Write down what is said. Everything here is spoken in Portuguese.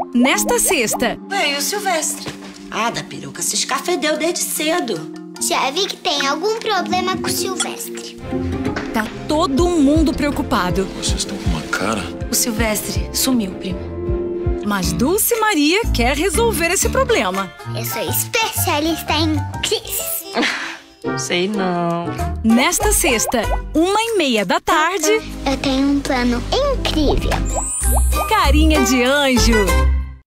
Nesta sexta. E o Silvestre? Ah, da peruca se escafedeu desde cedo. Já vi que tem algum problema com o Silvestre. Tá todo mundo preocupado. Vocês estão com uma cara? O Silvestre sumiu, prima. Mas Dulce Maria quer resolver esse problema. Eu sou especialista em crises. Sei não. Nesta sexta, 1h30 da tarde. Eu tenho um plano incrível. Carinha de anjo.